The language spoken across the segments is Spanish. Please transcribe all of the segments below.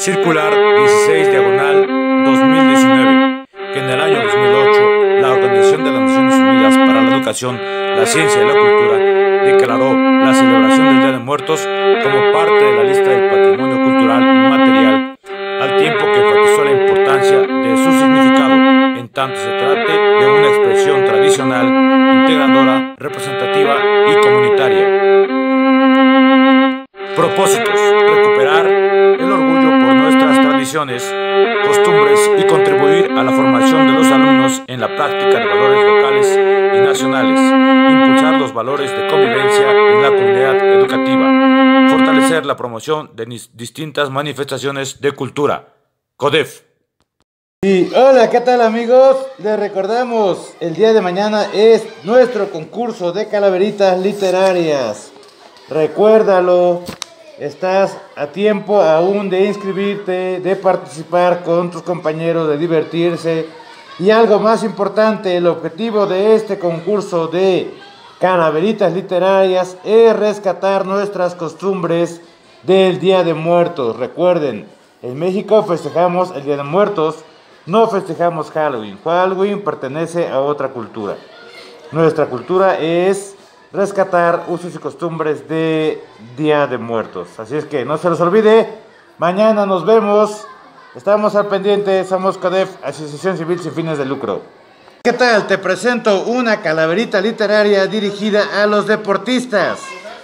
circular 16 diagonal 2019, que en el año 2008 la Organización de las Naciones Unidas para la Educación, la Ciencia y la Cultura declaró la celebración del Día de Muertos como parte de la lista del patrimonio cultural inmaterial, al tiempo que enfatizó la importancia de su significado, en tanto se trate de una expresión tradicional, integradora, representativa y comunitaria. Propósitos: recuperar el orgullo por nuestras tradiciones, costumbres y contribuir a la formación de los alumnos en la práctica de valores locales y nacionales, impulsar los valores de convivencia en la comunidad educativa, fortalecer la promoción de distintas manifestaciones de cultura. CODEF. Y hola, ¿qué tal amigos? Les recordamos, el día de mañana es nuestro concurso de calaveritas literarias. Recuérdalo, estás a tiempo aún de inscribirte, de participar con tus compañeros, de divertirse. Y algo más importante, el objetivo de este concurso de calaveritas literarias es rescatar nuestras costumbres del Día de Muertos. Recuerden, en México festejamos el Día de Muertos, no festejamos Halloween. Halloween pertenece a otra cultura. Nuestra cultura es rescatar usos y costumbres de Día de Muertos. Así es que no se los olvide, mañana nos vemos. Estamos al pendiente, somos CODEF, Asociación Civil Sin Fines de Lucro. ¿Qué tal? Te presento una calaverita literaria dirigida a los deportistas.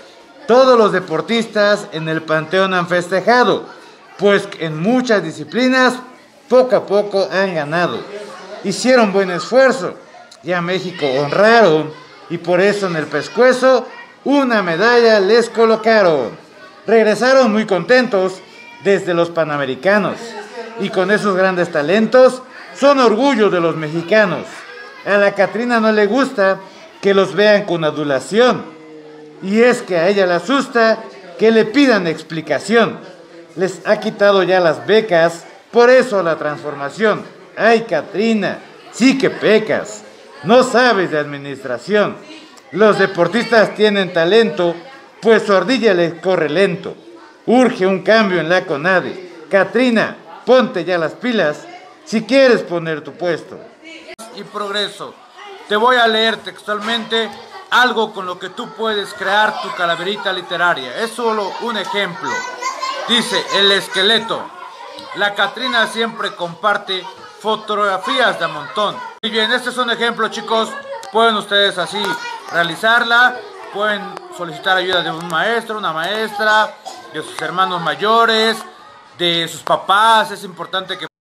Todos los deportistas en el panteón han festejado, pues en muchas disciplinas poco a poco han ganado. Hicieron buen esfuerzo, y a México honraron, y por eso en el pescuezo una medalla les colocaron. Regresaron muy contentos desde los Panamericanos, y con esos grandes talentos son orgullo de los mexicanos. A la Catrina no le gusta que los vean con adulación, y es que a ella le asusta que le pidan explicación. Les ha quitado ya las becas, por eso la transformación. Ay, Catrina, sí que pecas, no sabes de administración. Los deportistas tienen talento, pues su ardilla les corre lento. Urge un cambio en la CONADE. Catrina, ponte ya las pilas si quieres poner tu puesto. Y progreso. Te voy a leer textualmente algo con lo que tú puedes crear tu calaverita literaria. Es solo un ejemplo. Dice el esqueleto: la Catrina siempre comparte fotografías de a montón. Muy bien, este es un ejemplo, chicos. Pueden ustedes así realizarla. Pueden solicitar ayuda de un maestro, una maestra, de sus hermanos mayores, de sus papás. Es importante que